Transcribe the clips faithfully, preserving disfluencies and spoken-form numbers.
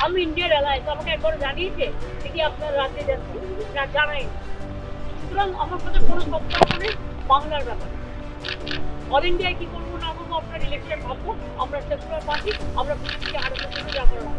আমি ইন্ডিয়ার এলাকায় তো আমাকে একবার জানিয়েছে কি আপনার রাতে যাচ্ছি না জানাই। সুতরাং আমার কাছে কোনো সম্পর্ক নেই বাংলার ব্যাপারে। অল ইন্ডিয়ায় কি করবো না করবো আপনার ইলেকশন ভাববো। আমরা সেকুলার পার্টি, আমরা বিজেপিಗೆ ಆಡಬೇಕು ವ್ಯಾಪಾರ ಮಾಡ್ತೀವಿ.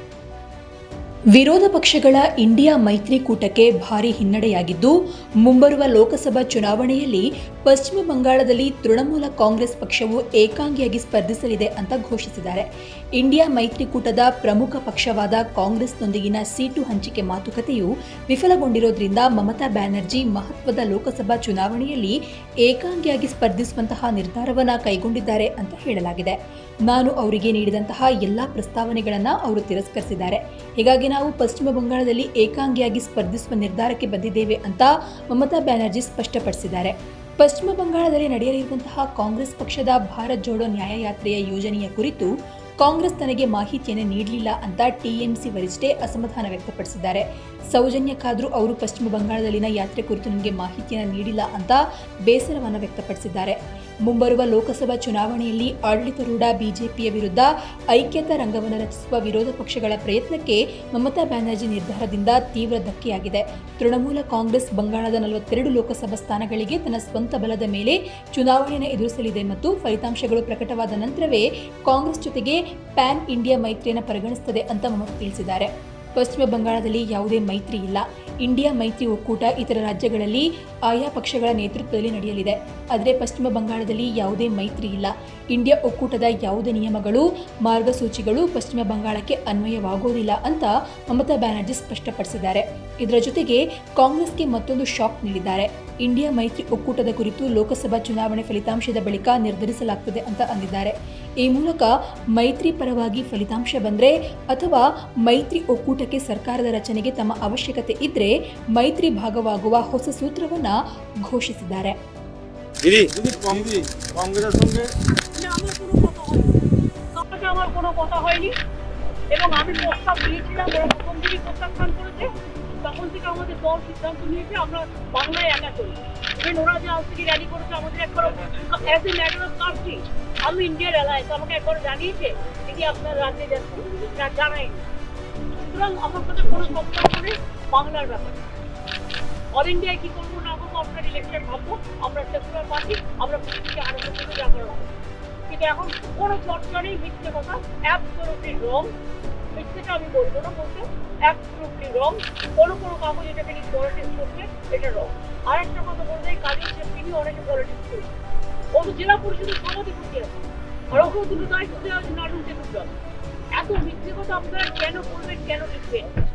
ವಿರೋಧ ಪಕ್ಷಗಳ ಇಂಡಿಯಾ ಮೈತ್ರಿಕೂಟಕ್ಕೆ ಭಾರೀ ಹಿನ್ನಡೆಯಾಗಿದ್ದು, ಮುಂಬರುವ ಲೋಕಸಭಾ ಚುನಾವಣೆಯಲ್ಲಿ ಪಶ್ಚಿಮ ಬಂಗಾಳದಲ್ಲಿ ತೃಣಮೂಲ ಕಾಂಗ್ರೆಸ್ ಪಕ್ಷವು ಏಕಾಂಗಿಯಾಗಿ ಸ್ಪರ್ಧಿಸಲಿದೆ ಅಂತ ಘೋಷಿಸಿದ್ದಾರೆ. ಇಂಡಿಯಾ ಮೈತ್ರಿಕೂಟದ ಪ್ರಮುಖ ಪಕ್ಷವಾದ ಕಾಂಗ್ರೆಸ್ನೊಂದಿಗಿನ ಸೀಟು ಹಂಚಿಕೆ ಮಾತುಕತೆಯು ವಿಫಲಗೊಂಡಿರೋದ್ರಿಂದ ಮಮತಾ ಬ್ಯಾನರ್ಜಿ ಮಹತ್ವದ ಲೋಕಸಭಾ ಚುನಾವಣೆಯಲ್ಲಿ ಏಕಾಂಗಿಯಾಗಿ ಸ್ಪರ್ಧಿಸುವಂತಹ ನಿರ್ಧಾರವನ್ನು ಕೈಗೊಂಡಿದ್ದಾರೆ ಅಂತ ಹೇಳಲಾಗಿದೆ. ನಾನು ಅವರಿಗೆ ನೀಡಿದಂತಹ ಎಲ್ಲಾ ಪ್ರಸ್ತಾವನೆಗಳನ್ನು ಅವರು ತಿರಸ್ಕರಿಸಿದ್ದಾರೆ. ಹೀಗಾಗಿ ನಾವು ಪಶ್ಚಿಮ ಬಂಗಾಳದಲ್ಲಿ ಏಕಾಂಗಿಯಾಗಿ ಸ್ಪರ್ಧಿಸುವ ನಿರ್ಧಾರಕ್ಕೆ ಬಂದಿದ್ದೇವೆ ಅಂತ ಮಮತಾ ಬ್ಯಾನರ್ಜಿ ಸ್ಪಷ್ಟಪಡಿಸಿದ್ದಾರೆ. ಪಶ್ಚಿಮ ಬಂಗಾಳದಲ್ಲಿ ನಡೆಯಲಿರುವಂತಹ ಕಾಂಗ್ರೆಸ್ ಪಕ್ಷದ ಭಾರತ್ ಜೋಡೋ ನ್ಯಾಯಯಾತ್ರೆಯ ಯೋಜನೆಯ ಕುರಿತು ಕಾಂಗ್ರೆಸ್ ತನಗೆ ಮಾಹಿತಿಯನ್ನು ನೀಡಲಿಲ್ಲ ಅಂತ ಟಿಎಂಸಿ ವರಿಷ್ಠೆ ಅಸಮಾಧಾನ ವ್ಯಕ್ತಪಡಿಸಿದ್ದಾರೆ. ಸೌಜನ್ಯ ಖಾದ್ರೂ ಅವರು ಪಶ್ಚಿಮ ಬಂಗಾಳದಲ್ಲಿನ ಯಾತ್ರೆ ಕುರಿತು ನನಗೆ ಮಾಹಿತಿಯನ್ನು ನೀಡಿಲ್ಲ ಅಂತ ಬೇಸರವನ್ನು ವ್ಯಕ್ತಪಡಿಸಿದ್ದಾರೆ. ಮುಂಬರುವ ಲೋಕಸಭಾ ಚುನಾವಣೆಯಲ್ಲಿ ಆಡಳಿತಾರೂಢ ಬಿಜೆಪಿಯ ವಿರುದ್ಧ ಐಕ್ಯತಾ ರಂಗವನ್ನು ರಚಿಸುವ ವಿರೋಧ ಪಕ್ಷಗಳ ಪ್ರಯತ್ನಕ್ಕೆ ಮಮತಾ ಬ್ಯಾನರ್ಜಿ ನಿರ್ಧಾರದಿಂದ ತೀವ್ರ ಧಕ್ಕೆಯಾಗಿದೆ. ತೃಣಮೂಲ ಕಾಂಗ್ರೆಸ್ ಬಂಗಾಳದ ನಲವತ್ತೆರಡು ಲೋಕಸಭಾ ಸ್ಥಾನಗಳಿಗೆ ತನ್ನ ಸ್ವಂತ ಬಲದ ಮೇಲೆ ಚುನಾವಣೆಯನ್ನು ಎದುರಿಸಲಿದೆ ಮತ್ತು ಫಲಿತಾಂಶಗಳು ಪ್ರಕಟವಾದ ನಂತರವೇ ಕಾಂಗ್ರೆಸ್ ಜೊತೆಗೆ ಪ್ಯಾನ್ ಇಂಡಿಯಾ ಮೈತ್ರಿಯನ್ನು ಪರಿಗಣಿಸುತ್ತದೆ ಅಂತ ಮಮತಾ ತಿಳಿಸಿದ್ದಾರೆ. ಪಶ್ಚಿಮ ಬಂಗಾಳದಲ್ಲಿ ಯಾವುದೇ ಮೈತ್ರಿ ಇಲ್ಲ. ಇಂಡಿಯಾ ಮೈತ್ರಿ ಒಕ್ಕೂಟ ಇತರ ರಾಜ್ಯಗಳಲ್ಲಿ ಆಯಾ ಪಕ್ಷಗಳ ನೇತೃತ್ವದಲ್ಲಿ ನಡೆಯಲಿದೆ. ಆದರೆ ಪಶ್ಚಿಮ ಬಂಗಾಳದಲ್ಲಿ ಯಾವುದೇ ಮೈತ್ರಿ ಇಲ್ಲ. ಇಂಡಿಯಾ ಒಕ್ಕೂಟದ ಯಾವುದೇ ನಿಯಮಗಳು, ಮಾರ್ಗಸೂಚಿಗಳು ಪಶ್ಚಿಮ ಬಂಗಾಳಕ್ಕೆ ಅನ್ವಯವಾಗುವುದಿಲ್ಲ ಅಂತ ಮಮತಾ ಬ್ಯಾನರ್ಜಿ ಸ್ಪಷ್ಟಪಡಿಸಿದ್ದಾರೆ. ಇದರ ಜೊತೆಗೆ ಕಾಂಗ್ರೆಸ್ಗೆ ಮತ್ತೊಂದು ಶಾಕ್ ನೀಡಿದ್ದಾರೆ. ಇಂಡಿಯಾ ಮೈತ್ರಿ ಒಕ್ಕೂಟದ ಕುರಿತು ಲೋಕಸಭಾ ಚುನಾವಣೆ ಫಲಿತಾಂಶದ ಬಳಿಕ ನಿರ್ಧರಿಸಲಾಗುತ್ತದೆ ಅಂತ ಅಂದಿದ್ದಾರೆ. ಈ ಮೂಲಕ ಮೈತ್ರಿ ಪರವಾಗಿ ಫಲಿತಾಂಶ ಬಂದರೆ ಅಥವಾ ಮೈತ್ರಿ ಒಕ್ಕೂಟಕ್ಕೆ ಸರ್ಕಾರದ ರಚನೆಗೆ ತಮ್ಮ ಅವಶ್ಯಕತೆ ಇದ್ರೆ ಮೈತ್ರಿ ಭಾಗವಾಗುವ ಹೊಸ ಸೂತ್ರವನ್ನ ಘೋಷಿಸಿದ್ದಾರೆ. আমার কোনো কথা হয়নি এবং আমি প্রস্তাব দিয়েছিলাম, ওরা প্রথম দিনই প্রত্যাখ্যান করেছে। তখন থেকে আমাদের দল সিদ্ধান্ত নিয়েছে আমরা বাংলায় একা চলি। ইভেন ওরা যে আজ থেকে র্যালি করেছে আমাদের একবার as a matter of country আমি ইন্ডিয়ার এলাকায় তো আমাকে একবার জানিয়েছে কি আপনার রাজ্যে যাচ্ছি না জানাইনি। সুতরাং আমার কাছে কোনো সম্পর্ক নেই বাংলার ব্যাপারে। অল ইন্ডিয়ায় কি করবো না করবো আপনার ইলেকশন ভাববো। আমরা সেকুলার পার্টি, আমরা বিজেপিকে আড়ালে করে ব্যাপার হবে। কিন্তু এখন কোনো চর্চা নেই, মিথ্যে কথা, অ্যাবসলিউটলি রং। মিথ্যেটা আমি বলবো না, বলতে অ্যাবসলিউটলি রং। কোনো কোনো কাগজ এটাকে নিয়ে পলিটিক্স করছে, এটা রং। আর একটা কথা বলতে কাজের তিনি অনেকে পলিটিক্স করছে। ও তো জেলা পরিষদের সভাধিপতি আছে, আর ওকেও দুটো দায়িত্ব দেওয়া হচ্ছে নাড়ুতে দুটো। এত মিথ্যে কথা আপনারা কেন বলবেন, কেন লিখবেন?